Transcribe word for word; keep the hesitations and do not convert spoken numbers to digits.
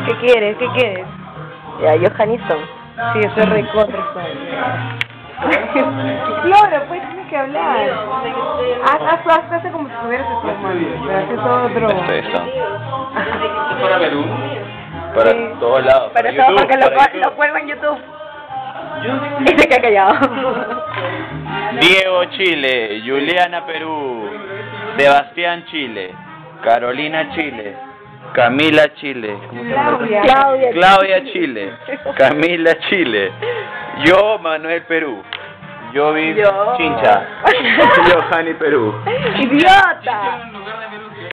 ¿Qué quieres? ¿Qué quieres? Ya, Johanison. Sí, eso es recontra. Claro, pues tienes que hablar. Haz, haz, haz, hace como si estuvieras fumando, pero hace todo droga. Esto, esto. ¿Para Perú? Para Sí. todos lados. Para Para eso, YouTube, porque lo, para YouTube. lo cuelgo en YouTube. Y se queda callado. Diego, Chile. Juliana, Perú. Sebastián, Chile. Carolina, Chile. Camila, Chile. ¿Cómo se llama? Claudia. Claudia. Claudia, Chile. Camila, Chile. Yo, Manuel, Perú. Yo vi Yo. Chincha. Johanny, Perú. ¡Idiota!